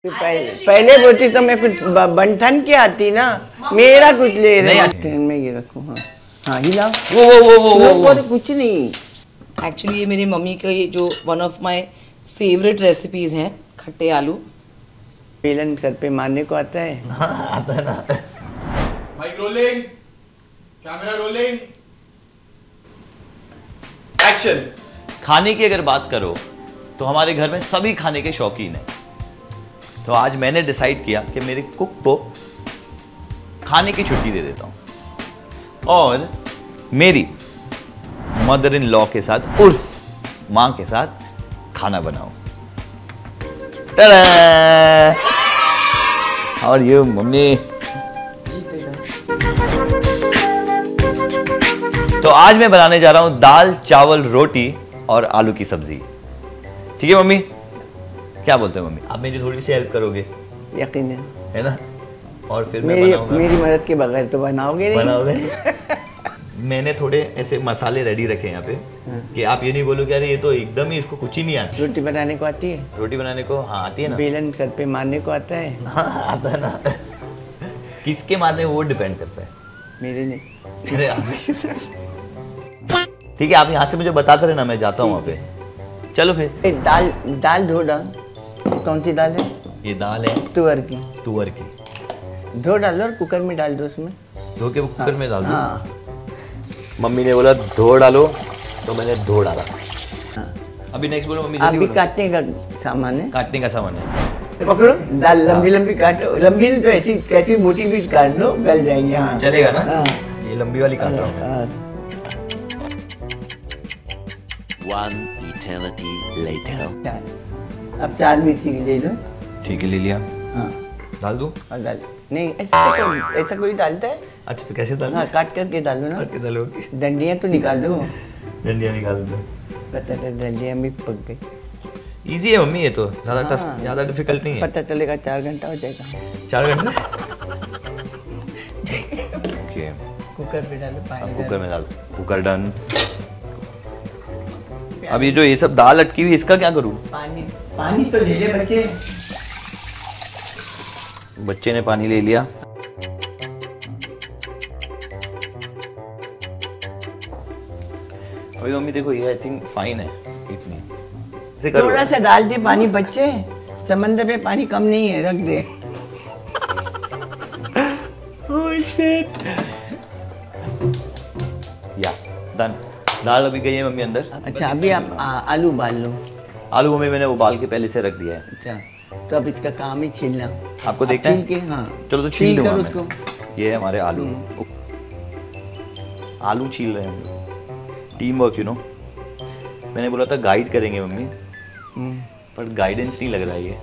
पहले बोलती तो मैं कुछ बंठन की आती ना, मेरा कुछ ले रहे ट्रेन में ये रखूँ। हाँ हाँ हिला वो कुछ नहीं। एक्चुअली ये मेरी मम्मी का ये जो one of my favourite recipes हैं खट्टे आलू। बेलन सर पे मारने को आता है। हाँ, आता है ना। Mic rolling, camera rolling, action. खाने की अगर बात करो तो हमारे घर में सभी खाने के शौकीन हैं। तो आज मैंने डिसाइड किया कि मेरे कुक को खाने की छुट्टी दे देता हूं और मेरी मदर इन लॉ के साथ उर्फ मां के साथ खाना बनाऊं। और ये मम्मी। तो आज मैं बनाने जा रहा हूं दाल चावल रोटी और आलू की सब्जी। ठीक है मम्मी, क्या बोलते हैं मम्मी? आप मेरी थोड़ी सी हेल्प करोगे? यकीन है ना। और फिर मैं बनाऊंगा। मेरी मदद के बगैर तो बनाओगे नहीं। बनाओगे। मैंने थोड़े ऐसे मसाले रेडी रखे यहाँ पे कि आप ये नहीं बोलोगे अरे ये तो एकदम ही इसको कुछ ही नहीं आता। रोटी बनाने को आती है? रोटी बनाने को हाँ आती है ना। बेलन सर पे मारने को आता है? हाँ आता है ना। किसके मारने वो डिपेंड करता है। मेरे नहीं। ठीक है, आप यहाँ से मुझे बताते रहना, मैं जाता हूँ वहाँ पे। चलो फिर। दाल धो डाल। कौन सी दाल है? ये दाल है तुअर की। तुअर की। धो डालो और कुकर में डाल दो उसमें। धो के कुकर में डाल दो। हाँ। मम्मी ने बोला धो डालो तो मैंने धो डाला। हाँ। अभी नेक्स्ट बोलो मम्मी। अभी काटने का सामान है। काटने का सामान है। पकड़ो दाल लंबी लंबी काटो। लंबी नहीं तो ऐसी कैसी मोटी भी काट लो, गल जाएंगे। हाँ चलेगा ना। हाँ। ये लंबी वाली काट रहा हूँ। One eternity later. अब 4 मिर्ची ले लो। ठीक है, ले लिया। हाँ डाल दूँ? और डाल। नहीं ऐसा कोई डालता है? अच्छा तो कैसे डालूं? हाँ काट करके डालो ना। काट के डालोगे? डंडियाँ तो निकाल दो। डंडियाँ निकाल दो। पता है डंडियाँ भी पक गई। इजी है मम्मी, ये तो ज़्यादा टफ, ज़्यादा डिफिकल्ट नहीं है। पता चलेगा 4 घंटा हो जाएगा। 4 घंटे? ओके। कुकर पे डालो पानी। कुकर में डाल। Cooker done. अब ये जो ये सब दाल अटकी हुई इसका क्या करूँ? पानी तो ले ले बच्चे। बच्चे ने पानी ले लिया। अभी मम्मी देखो ये आई थिंक फाइन है इतनी। थोड़ा सा डाल दे पानी बच्चे, समंदर में पानी कम नहीं है, रख दे। Oh shit. या डन। दाल अभी गई है मम्मी अंदर। अच्छा अभी आप आलू उबाल लो। आलू मम्मी मैंने उबाल के पहले से रख दिया है। अच्छा तो अब इसका काम ही छीलना। आपको देखना है? छील के हाँ। चलो तो छील दूंगा उसको। ये है हमारे आलू। आलू छील रहे हैं हम लोग। Team work you know. मैंने बोला था गाइड करेंगे मम्मी, पर गाइडेंस नहीं लग रहा है ये।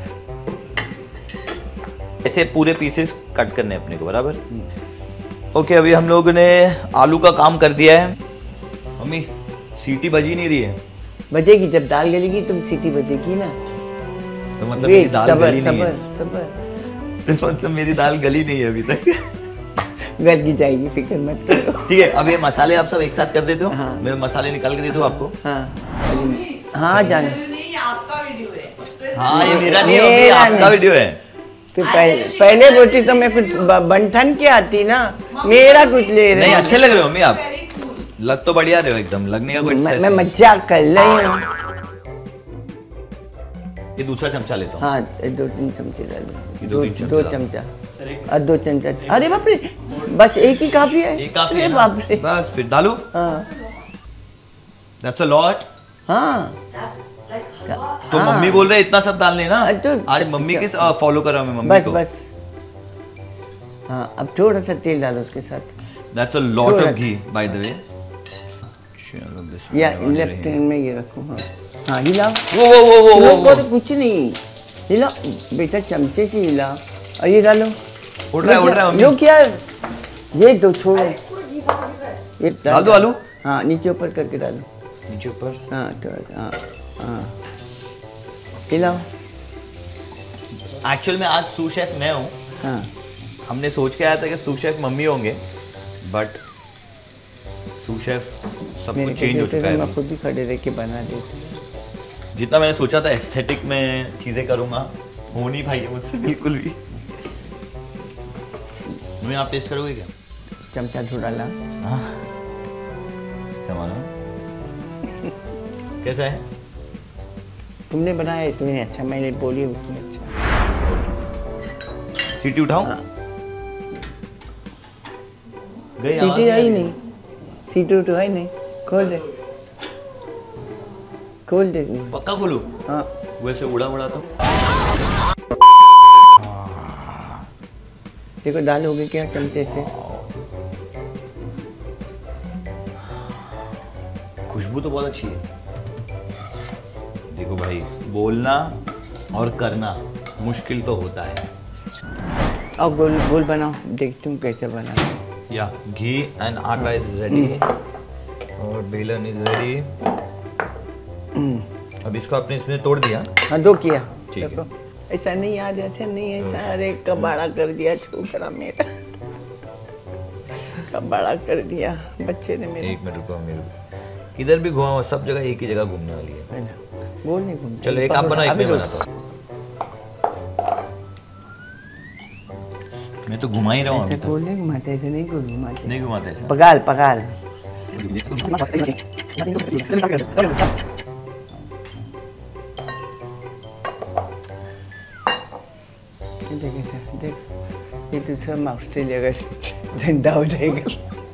ऐसे पूरे पीसेस कट करने अपने को बराबर। ओके अभी हम लोगों ने आलू का काम कर दिया है। मम्मी सीटी बजी नहीं रही है। बजेगी जब दाल गलेगी तुम सीटी बजेगी ना। तो मतलब मेरी दाल गली नहीं है। सबर। तो मतलब मेरी दाल गली नहीं है अभी तक। गल की जाएगी, फिक्र मत करो। ठीक है अब ये मसाले आप सब एक साथ कर देते हो। हाँ। मैं मसाले निकाल के दे दूं आपको। हाँ हाँ जान। आपका वीडियो है। हाँ ये मेरा नहीं है, आपका वीडियो है। तो पहले बोलती तो मैं कुछ बंठन की आती ना, मेरा कुछ ले रहे। नहीं अच्छे लग रहे हो मम्मी आप। लग तो बढ़िया रहे हो एकदम, लगने का कोई मैं मजाक कर रही हूँ। ये दूसरा चमचा लेता हूँ। हाँ 2-3 चमचे डालो। 2 चमचा और 2 चमचा। अरे बाप रे, बस एक ही काफी है। एक काफी है अरे बाप रे। बस फिर डालो। हाँ That's a lot। हाँ तो मम्मी बोल रहे इतना सब डालने ना। तो आज मम्मी के फॉलो कर रहा हूँ मैं मम्मी को। बस हाँ अब थोड़ा सा तेल डालो उसके साथ। That's a lot of ghee by the way। या लेफ्ट हैंड में ये रखो। हाँ हाँ हिलाओ। वो तो कुछ नहीं, हिलाओ बेटा, चमचे से हिलाओ और ये डालो। उड़ रहा है मम्मी। जो क्या ये दो छोड़ो, ये डाल दो आलू। हाँ नीचे ऊपर करके डालो। नीचे ऊपर। हाँ थोड़ा हाँ हाँ हिलाओ। एक्चुअल में आज सू शेफ मैं हूँ। हाँ हमने सोच के आया था कि सू शेफ मम्मी होंगे, बट सू शेफ सब कुछ चेंज हो चुका है। मैं खुद भी खड़े रह के बना देती। जितना मैंने सोचा था एस्थेटिक में चीज़ें करूँगा हो नहीं पाई है मुझसे बिल्कुल भी। मम्मी आप टेस्ट करोगे क्या? चमचा थोड़ा ला। हाँ संभालो। कैसा है? तुमने बनाया इसलिए अच्छा, मैंने बोली उसमें अच्छा। सीटी उठाओ। हाँ। गई सीटी है ही नहीं, सीटी तो है नहीं। खोल दे, खोल दे। पक्का खोलू? हाँ वैसे उड़ा उड़ा तो देखो दाल हो गई क्या चमचे से? खुशबू तो बहुत अच्छी है। देखो भाई, बोलना और करना मुश्किल तो होता है। अब गोल गोल बनाओ, देखती हूँ कैसे बना। या ghee and atta is ready और बेलन इज रेडी। अब इसको आपने इसमें तोड़ दिया। हाँ दो किया। ठीक है। देखो ऐसा नहीं याद, ऐसा नहीं ऐसा। अरे कबाड़ा कर दिया छोकरा मेरा, कबाड़ा कर दिया बच्चे ने मेरे। एक मिनट रुको मेरे, किधर भी घुमाओ सब जगह एक ही जगह घूमने वाली है। गोल नहीं घूमता। चलो एक आप बनाओ, एक मैं बनाता हूँ। मैं तो घुमा ही रहा हूँ ऐसे अभी तक। गोल नहीं घुमाते, ऐसे नहीं गोल घुमाते। नहीं घुमाते ऐसा। पगाल पगाल। देख ये दूसरा में ऑस्ट्रेलिया का झंडा हो जाएगा।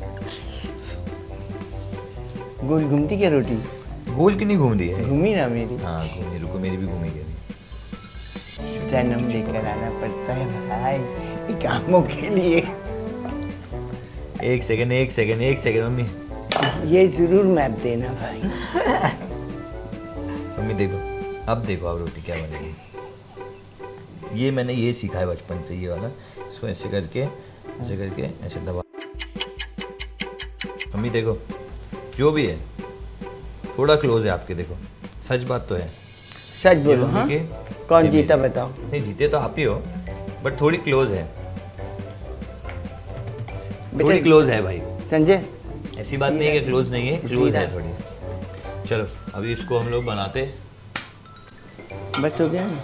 गोल घूमती क्या रोटी? गोल की नहीं घूम रही है। घूमी ना मेरी। हाँ घूमी, रुको मेरी भी घूमेगी। जन्म लेकर आना पड़ता है भाई कामों के लिए। एक सेकंड एक सेकंड एक सेकंड मम्मी। ये जरूर मैप देना भाई। मम्मी देखो, अब देखो आप रोटी क्या बनेगी। ये मैंने ये सीखा है बचपन से, ये वाला। इसको ऐसे करके ऐसे दबा। मम्मी देखो, जो भी है थोड़ा क्लोज है आपके। देखो सच बात तो है। सच बोलो। हाँ? कौन जीता बताओ? नहीं जीते तो आप ही हो, बट थोड़ी क्लोज है। थोड़ी क्लोज है भाई। संजय ऐसी बात नहीं है कि क्लोज नहीं है, क्लोज है थोड़ी। चलो अभी इसको हम लोग बनाते। बस हो गया ना?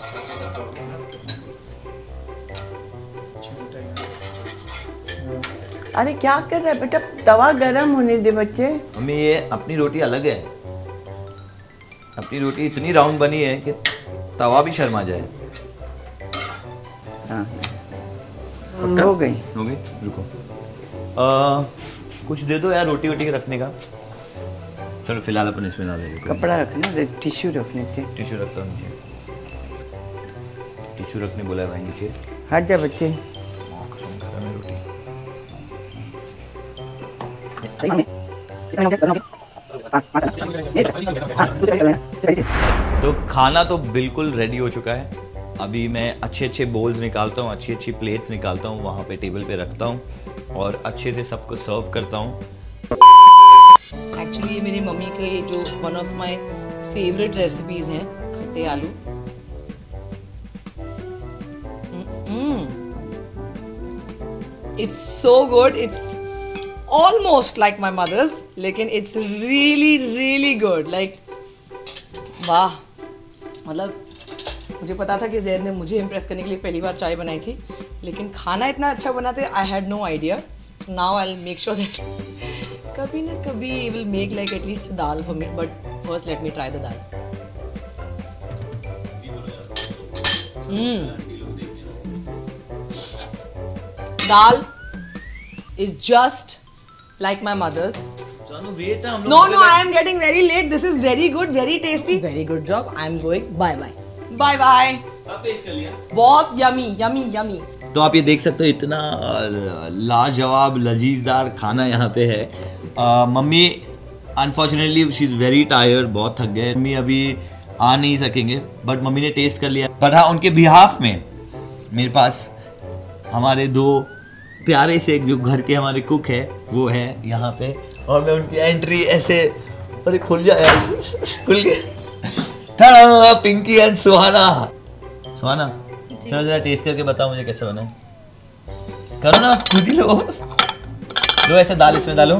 अरे क्या कर रहा है बेटा, तवा गरम होने दे बच्चे। मम्मी ये अपनी रोटी अलग है। अपनी रोटी इतनी राउंड बनी है कि तवा भी शर्मा जाए। हाँ हो गई। हो गई, रुको। कुछ दे दो यार रोटी वोटी रखने का। चलो फिलहाल अपन इसमें डाल देंगे। कपड़ा रखना, टिश्यू रखने थे। टिश्यू रखता हूँ नीचे। टिश्यू रखने बोला है भाई नीचे। हट जा बच्चे। कसम खा रहा मैं रोटी। तो खाना तो बिल्कुल रेडी हो चुका है। अभी मैं अच्छे अच्छे बोल्स निकालता हूँ, अच्छी अच्छी प्लेट्स निकालता हूँ, वहाँ पे टेबल पे रखता हूँ और अच्छे से सबको सर्व करता हूँ। एक्चुअली ये मेरी मम्मी के जो one of my favourite recipes हैं, खट्टे आलू। It's so good, it's almost like my mother's, लेकिन it's really really good. Like वाह, मतलब मुझे पता था कि जैद ने मुझे इम्प्रेस करने के लिए पहली बार चाय बनाई थी, लेकिन खाना इतना अच्छा बनाते I had no idea. Now I will make sure that कभी ना कभी will make like at least dal for me, but first let me try the dal. Dal is just like my mother's. No, I am getting very late. This is very good, very tasty. Very good job. I am going. Bye bye. Bye bye. बहुत yummy, yummy, yummy. तो आप ये देख सकते हो इतना लाजवाब लजीजदार खाना यहाँ पे है। Mummy unfortunately she is very tired, बहुत थक गए। मम्मी अभी आ नहीं सकेंगे, बट मम्मी ने टेस्ट कर लिया। बट हाँ, उनके बिहाफ में मेरे पास हमारे दो प्यारे से जो घर के हमारे कुक है वो है यहाँ पे, और मैं उनकी एंट्री ऐसे, अरे खुल जाए यार, खुल गया। पिंकी एंड सुहाना। सुहाना चलो जरा टेस्ट करके बताओ मुझे कैसे बना है। करो ना, खुद ही लो ऐसे दाल इसमें डालो।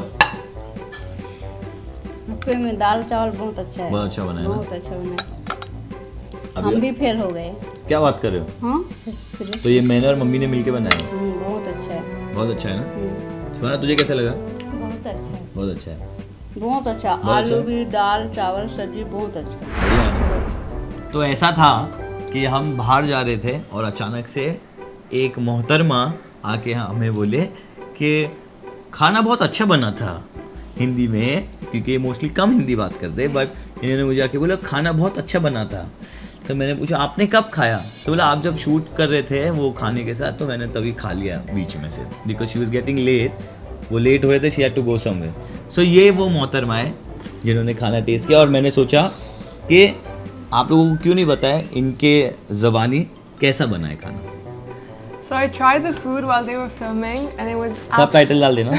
में दाल चावल बहुत अच्छा है। बहुत अच्छा बना है ना? बहुत अच्छा बना है। अभी हम भी फेल हो गए। क्या बात कर रहे हो? तो ये मैंने और मम्मी ने मिलके बनाया है। बहुत अच्छा है। बहुत अच्छा है ना? सुना, तुझे कैसा लगा? बहुत अच्छा है। बहुत अच्छा है। बहुत अच्छा। बहुत आलू अच्छा। भी, दाल चावल सब्जी बहुत अच्छा। बढ़िया है। तो ऐसा था कि हम बाहर जा रहे थे और अचानक से एक मोहतरमा आके हमें बोले कि खाना बहुत अच्छा बना था, हिंदी में, क्योंकि मोस्टली कम हिंदी बात करते, बट इन्होंने मुझे आके बोला खाना बहुत अच्छा बना था। तो मैंने पूछा आपने कब खाया? तो बोला आप जब शूट कर रहे थे वो खाने के साथ, तो मैंने तभी खा लिया बीच में से, because she was getting late, वो लेट हो रहे थे, she had to go somewhere. So ये वो मोहतरमा है जिन्होंने खाना टेस्ट किया, और मैंने सोचा कि आप लोगों को क्यों नहीं बताया इनके ज़बानी कैसा बना है खाना। So I tried the food while they were filming, and it was सब टाइटल डाल देना।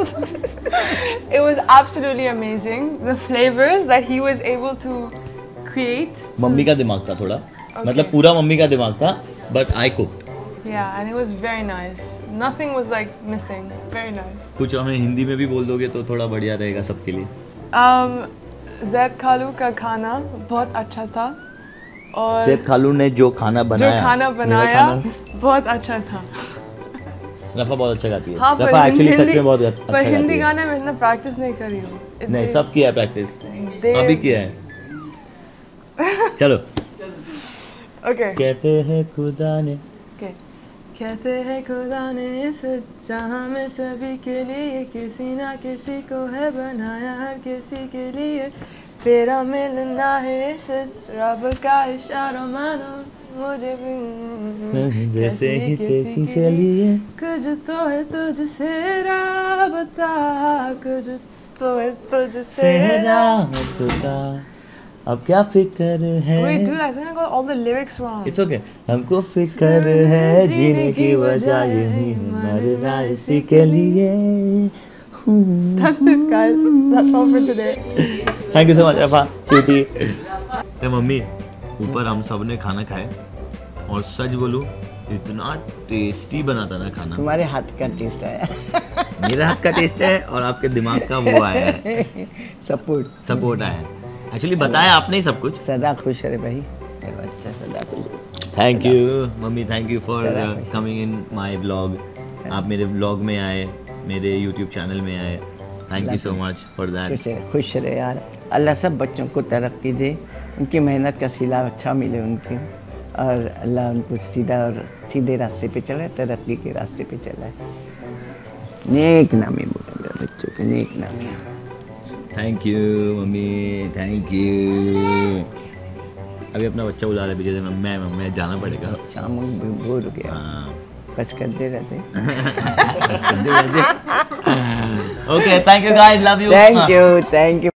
it was absolutely amazing. The flavors that he was able to create. Mummy का दिमाग था थोड़ा, मतलब पूरा मम्मी का दिमाग था, but I cooked. Yeah, and it was very nice. Nothing was like missing. Very nice. कुछ हमें हिंदी में भी बोल दोगे तो थोड़ा बढ़िया रहेगा सबके लिए। जैद खालू का खाना बहुत अच्छा था, और जैद खालू ने जो खाना बनाया, खाना मेरा बनाया खाना- बहुत अच्छा था। रफा बहुत अच्छा गाती है। हाँ, पर रफा एक्चुअली सच हिंदी- में बहुत अच्छा पर गाती हिंदी है। गाने में इतना प्रैक्टिस नहीं करी हूँ। नहीं, सब किया है प्रैक्टिस, दे- अभी किया है। चलो। Okay. कहते हैं खुदा ने, Okay. कहते हैं खुदा ने इस जहाँ में सभी के लिए किसी ना किसी को है बनाया, हर किसी के लिए तेरा मिलना है इस रब का इशारा, मानो मुझे भी जैसे ही किसी से लिए, कुछ तो है तुझसे राबता, कुछ तो है तुझसे सेहरा खुदा, अब क्या फिक्र है। Wait, dude, I think I got all the lyrics wrong. It's okay. हमको फिक्र है जीने की वजह यही मरना इसी के लिए। That's it, guys. That's all for today. Thank you so much रफा चूटी। तो मम्मी, ऊपर हम सब ने खाना खाए, और सच बोलूं इतना टेस्टी बना था ना खाना। तुम्हारे हाथ का टेस्ट आया। मेरे हाथ का टेस्ट है और आपके दिमाग का वो आया है, सपोर्ट आया है। एक्चुअली बताया आपने ही सब कुछ। सदा खुश रहे भाई, मेरा बच्चा सदा खुश। Thank you mummy, thank you for सदा खुश। Coming in my vlog. आप मेरे व्लॉग में आए, मेरे यूट्यूब चैनल में आए, thank you so much for that. खुश रहे यार, अल्लाह सब बच्चों को तरक्की दे, उनकी मेहनत का सिला अच्छा मिले उनके, और अल्लाह उनको सीधे रास्ते पे चलाए, तरक्की के रास्ते पे चलाए। नेक नामी बोला मेरे बच्चों के, नेक नामी। Thank you mummy, thank you. अभी अपना बच्चा बुला रहा है पीछे से, मैं जाना पड़ेगा। शाम को बोर हो गया, हाँ। बस करते रहते। Okay, thank you guys, love you. Thank you.